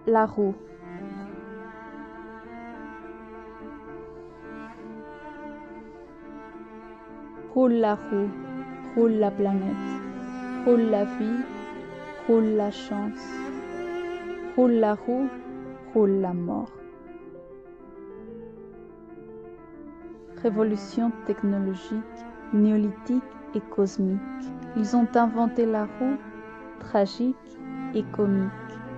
La roue. Roule la roue, roule la planète, roule la vie, roule la chance, roule la roue, roule la mort. Révolution technologique, néolithique et cosmique. Ils ont inventé la roue, tragique et comique.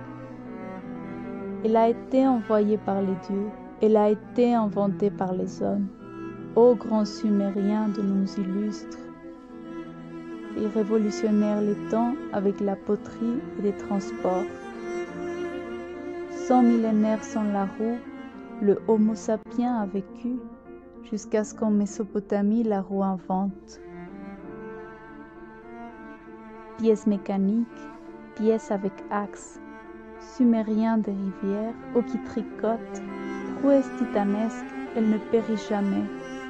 Elle a été envoyée par les dieux, elle a été inventée par les hommes. Ô grands Sumériens de nos illustres, ils révolutionnèrent les temps avec la poterie et les transports. 100 millénaires sans la roue, le Homo sapiens a vécu jusqu'à ce qu'en Mésopotamie la roue invente. Pièces mécaniques, pièces avec axe, Sumériens des rivières, eau qui tricote, prouesse titanesque, elle ne périt jamais.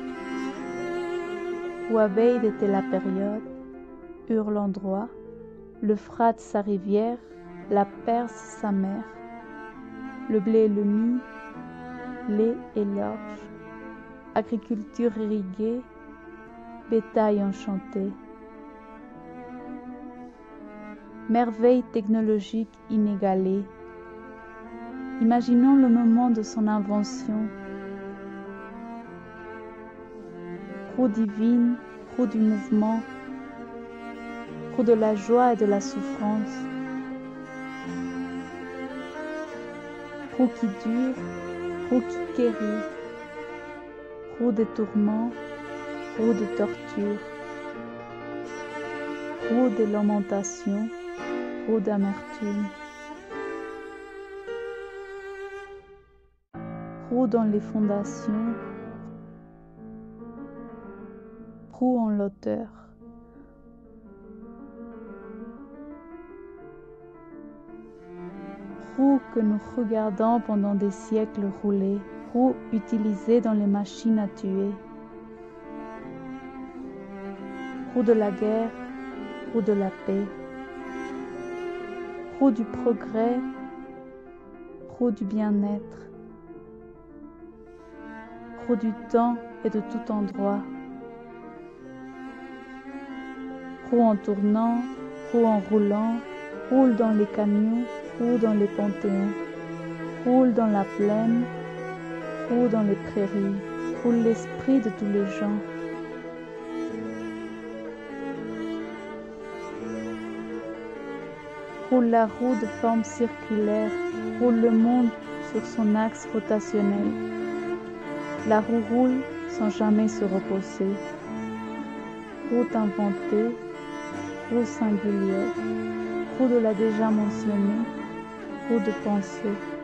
Ouabeid était la période, Ur l'endroit, l'Euphrate sa rivière, la Perse sa mer, le blé et le mil, lait et l'orge, agriculture irriguée, bétail enchanté. Merveille technologique inégalée. Imaginons le moment de son invention. Roue divine, roue du mouvement, roue de la joie et de la souffrance. Roue qui dure, roue qui guérit, roue des tourments, roue de torture, roue des lamentations, roue d'amertume. Roue dans les fondations, roue en l'auteur. Roue que nous regardons pendant des siècles rouler, roue utilisée dans les machines à tuer. Roue de la guerre, roue de la paix. Roue du progrès, roue du bien-être. Roue du temps et de tout endroit. Roue en tournant, roue en roulant, roule dans les canyons, roule dans les panthéons, roule dans la plaine, roule dans les prairies, roule l'esprit de tous les gens. Roule la roue de forme circulaire, roule le monde sur son axe rotationnel. La roue roule sans jamais se reposer. Roue inventée, roue singulière, roue de la déjà mentionnée, roue de pensée.